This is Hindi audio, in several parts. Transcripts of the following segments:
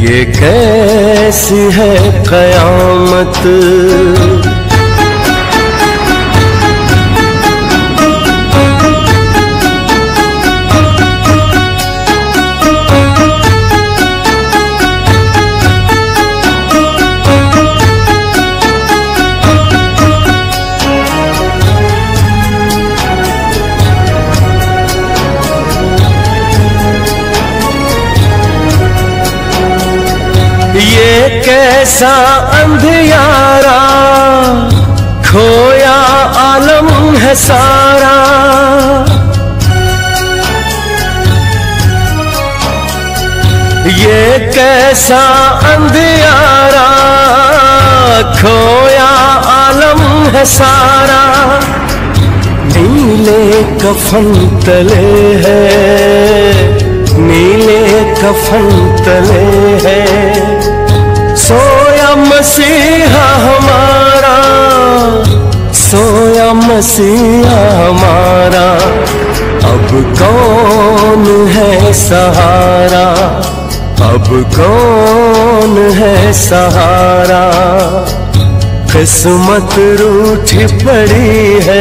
ये कैसी है कयामत। ये कैसा अंधियारा, खोया आलम है सारा। ये कैसा अंधियारा, खोया आलम है सारा। नीले कफन तले है, नीले कफन तले है, सोया मसीहा हमारा, सोया मसीहा हमारा। अब कौन है सहारा, अब कौन है सहारा। किस्मत रूठी पड़ी है,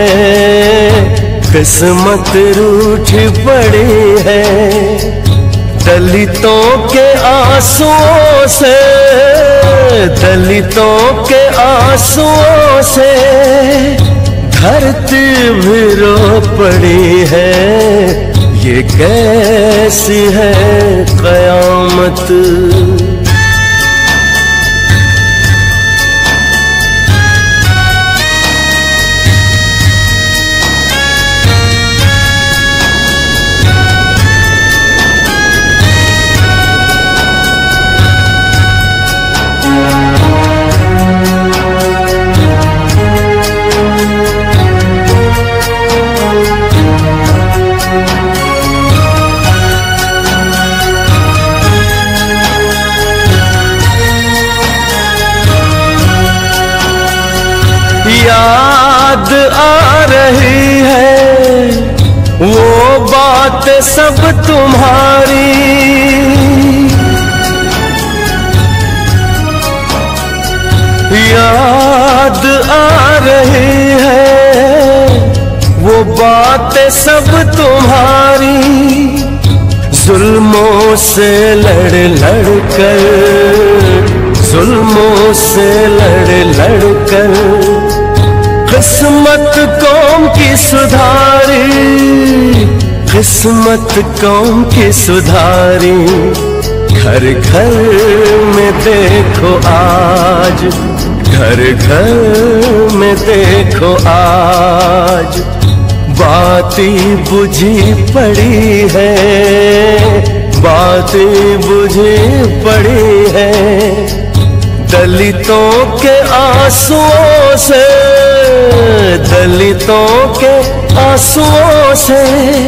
किस्मत रूठी पड़ी है। दलितों के आंसुओं से, दलितों के आंसुओं से धरती भी रो पड़ी है। ये कैसी है कयामत। याद आ रही है वो बात सब तुम्हारी। याद आ रही है वो बात सब तुम्हारी। जुल्मों से लड़ लड़ कर, जुल्मों से लड़ लड़ कर किस्मत कौम की सुधारी, किस्मत कौम की सुधारी। घर घर में देखो आज, घर घर में देखो आज बाती बुझी पड़ी है, बाती बुझी पड़ी है। दलितों के आंसुओं से, दलितों के आंसुओं से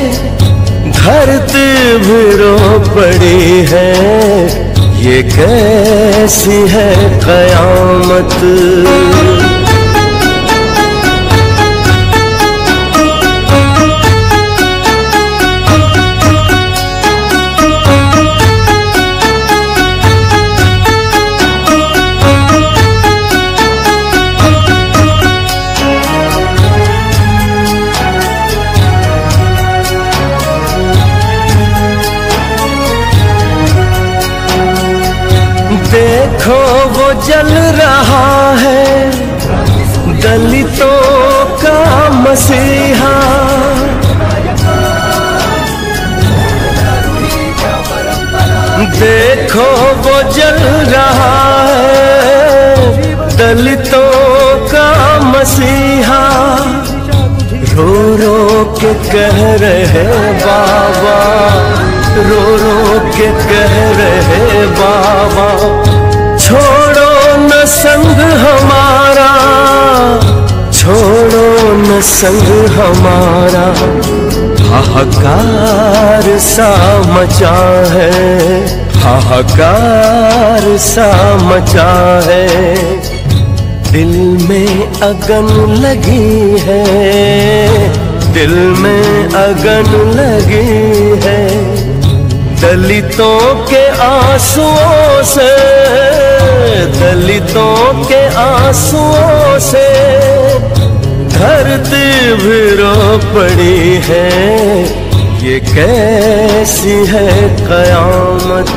धरती भी रो पड़ी है। ये कैसी है कयामत। देखो वो जल रहा है दलितों का मसीहा। देखो वो जल रहा है दलितों का मसीहा। रो रो के कह रहे बाबा, रो रो के कह रहे बाबा, छोड़ो न संग हमारा, छोड़ो न संग हमारा। हाहाकार सा मचा है, हाहाकार सा मचा है। दिल में अगन लगी है, दिल में अगन लगी है। दलितों के आंसुओं से, दलितों के आंसुओं से धरती भी रो पड़ी है। ये कैसी है कयामत।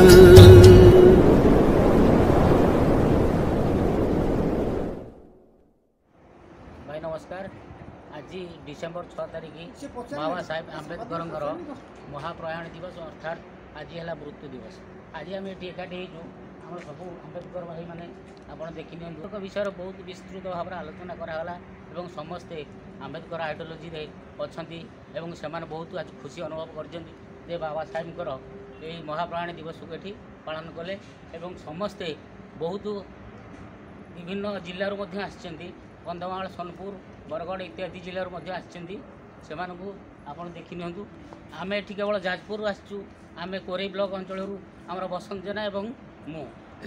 भाई नमस्कार। आज डिसेम्बर 6 तारिख बाबा साहेब आंबेडकर महाप्रयाण दिवस अर्थात आज है मृत्यु दिवस। आज आम ये एकाठी आम सब आंबेडकर भाई मैंने आप देखी विषय बहुत विस्तृत भाव में आलोचना कराला और समस्ते आंबेडकर आइडियोलोजी अच्छा से बहुत आज खुशी अनुभव कर बाबा साहेब ये महाप्रयाण दिवस को ये पालन कले और समस्ते बहुत विभिन्न जिलूर कंधमाल सोनपुर बरगढ़ इत्यादि जिलूर से आपड़ देखी नियंतु। आम ये केवल जाजपुर आसचु आम कोरेई ब्लॉक अंचल आमर बसंत जेना एवं मु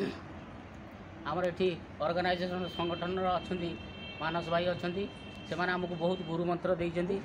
आमर ये ऑर्गेनाइजेशन संगठन अच्छा मानस भाई अच्छा से आमको बहुत गुरु मंत्र देइछन्ती।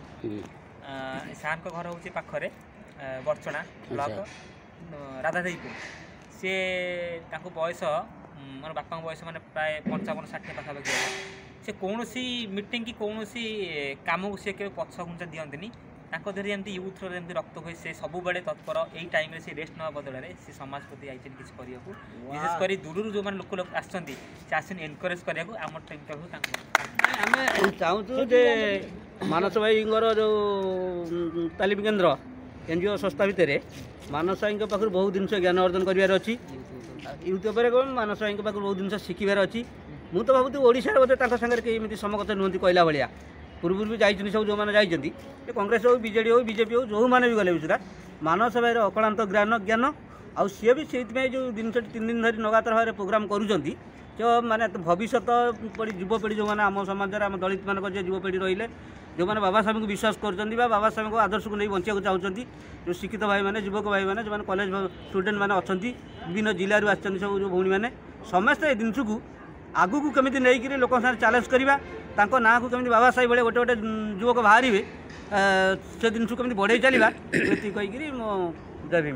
सार को घर हूँ पाखे बरचना ब्लॉक राधादेवीपुर सी बयस मोर बापा बयस मैंने प्राय 55-60 पाखापाखि से कौन सी मीटिंग की कौन सी कम को सी के पछ घुंचा दिखती धीरे एमती यूथर एमती रक्त हुए से सब बड़े तत्पर यही टाइम से रेस्ट ना बदल से समाज प्रति आई किसी करने विशेषकर दूर जो मैंने लोक आसन एनकरेज करने आम टीम तरफ आम चाहूँ जे मानस भाई जो तालीम केन्द्र एनजीओ संस्था भितर मानस भाई पाखु बहुत जिन ज्ञान अर्जन करार अच्छी यूट्यूब कौन मानस भाई पाखु बहुत जिन शिखार अच्छी। मुझे तो भावुँ ओडिशा बोधे सागर कमी समकथ नुहति कहला भाया पूर्व भी जाइए सब जो मैंने जाइए कांग्रेस हो बीजेडी हो बीजेपी हो जो मैंने भी गले भी सुधा मानस भाई अक्लांत ज्ञान आउ सी भी से जो दिन 3 दिन धरी लगातार भाव प्रोग्राम करुँच जो माने भविष्य युवपीढ़ी जो मैंने आम समाज आम दलित मान युवपीढ़ी रही जो मैंने बाबा साहेब को विश्वास कर बाबा साहेब को आदर्श को नहीं बचा चाहते जो शिक्षित भाई मैंने युवक भाई मैंने जो कॉलेज स्टूडेंट मैंने अच्छा विभिन्न जिलूर आस सब जो भौणी मैंने समस्त जिनस को आगू को केमी नहीं लोक चैलेंज करवा ना को केमी बाबा साहेब भाई गोटे गोटे युवक बाहर से जिन को केमी बढ़े चलवा ये कहीकि मो जय भीम।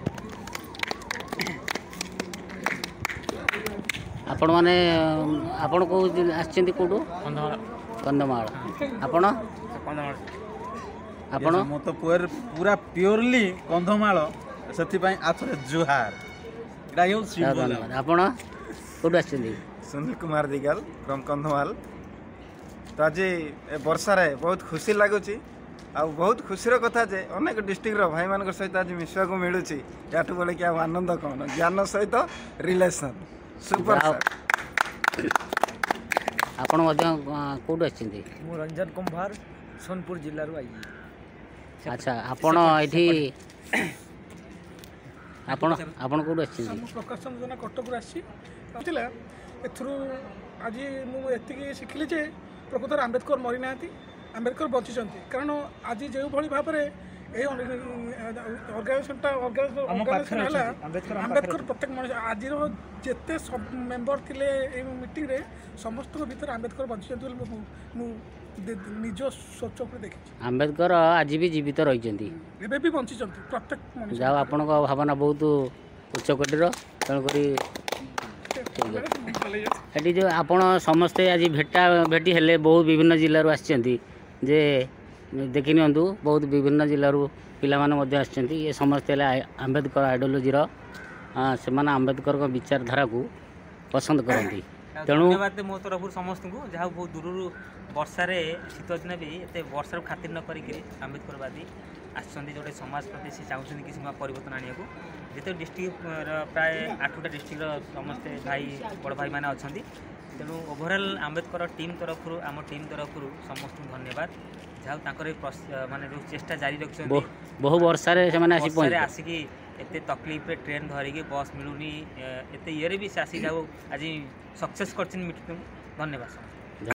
आपण मैंने आपण को आछंती कोडो कंधमाल आपण आपण मो तो पूरा प्योरली कंधमाल से आथरे जुहार धन्यवाद। आपण कोडो आछंती सुनील कुमार दिगाल फ्रॉम कंधमाल। तो आज वर्षा रे बहुत खुशी लगुच आ बहुत खुशीर कथा जे अनेक डिस्ट्रिक्ट भाई मान सहित आज मिसवा को मिलूँ या बोले कि आनंद कौन ज्ञान सहित रिलेशन सुपर आपण कौट आछंती मु रंजन कुंभार सोनपुर जिल्ला रू आई। अच्छा आपण एठी आपण आपण कौट आछंती प्रकाश चंद्र कटक रू आसी एथरू आज मुझे शिखिली जे प्रकृत आंबेडकर मरी ना आंबेडकर बची कारण आज जो भाई भाव में आंबेडकर प्रत्येक मनुष्य आज जिते सब मेम्बर थे मीटिंग रे समस्त भीतर आंबेडकर बची निज सोच देखी आंबेडकर आज भी जीवित रही भी बंची प्रत्येक मनुष्य जहाँ आपण भावना बहुत उच्चकोटीर तेणुक ये जो आपण समस्ते आज भेटी हेले बहुत विभिन्न जिलूर आसछन्ती जे देखी नियंतु बहुत विभिन्न जिलूर पिला ये समस्ते आंबेडकर आइडियोलोजी से आंबेडकर विचारधारा को पसंद करती। तेणु धन्यवाद मो तरफ समस्त को जहाँ बहुत दूर वर्षा शीत दिन भी ये वर्षा खातिर न करी आंबेडकरवादी आसछन्ती जोटे समाज प्रति से चाहते किसी परिवर्तन आने को जिते डिस्ट्रिक्ट प्राय 8टा डिस्ट्रिक्ट समस्ते भाई बड़ भाई मैंने अच्छा तेणु ओभरऑल आंबेडकर टीम तरफ आम टीम तरफ समस्त धन्यवाद जहाँ माने जो चेष्टा जारी रखते बहु वर्षा आसिकी एत तकलीफ ट्रेन धरिकी बस मिलूनी एत ये भी से आसिक आज सक्सेस कर धन्यवाद।